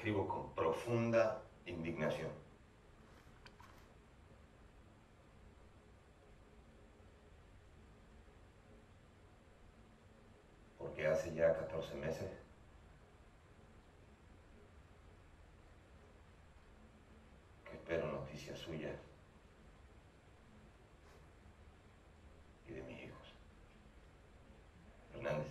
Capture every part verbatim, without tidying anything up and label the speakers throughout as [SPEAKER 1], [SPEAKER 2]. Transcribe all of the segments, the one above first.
[SPEAKER 1] escribo con profunda indignación. Porque hace ya catorce meses que espero noticias suyas y de mis hijos. Hernández.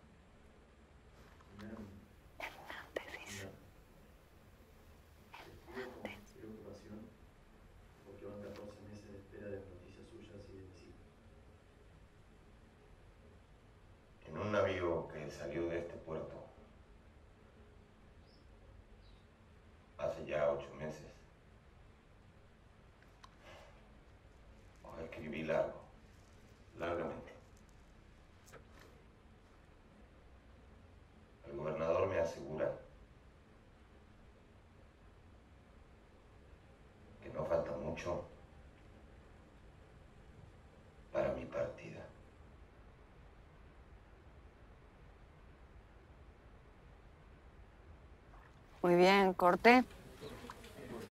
[SPEAKER 1] Un navío que salió de este puerto hace ya ocho meses. Os escribí largo, largamente. El gobernador me asegura que no falta mucho para mi partida.
[SPEAKER 2] Muy bien, corte.